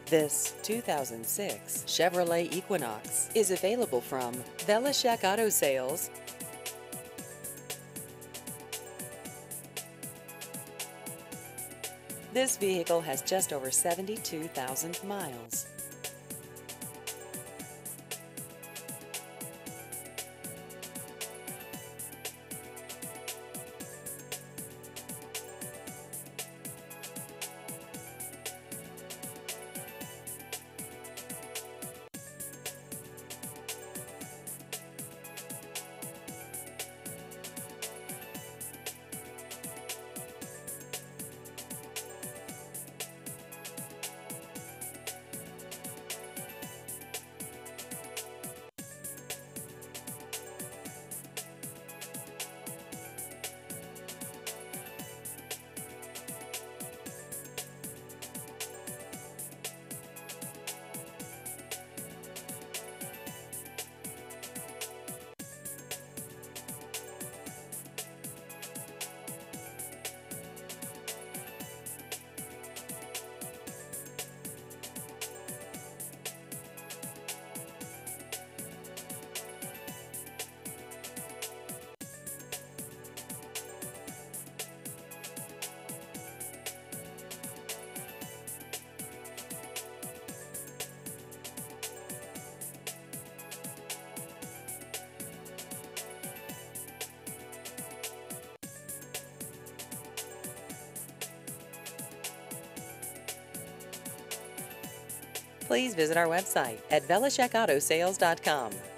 This 2006 Chevrolet Equinox is available from Velishek Auto Sales. This vehicle has just over 72,000 miles. Please visit our website at VelishekAutoSales.com.